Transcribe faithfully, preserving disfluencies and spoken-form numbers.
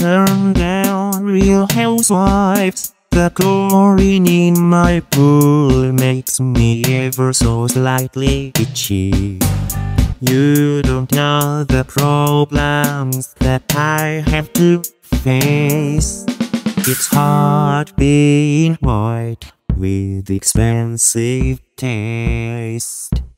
turn down Real Housewives. The chlorine in my pool makes me ever so slightly itchy. You don't know the problems that I have to face. It's hard being white with expensive taste.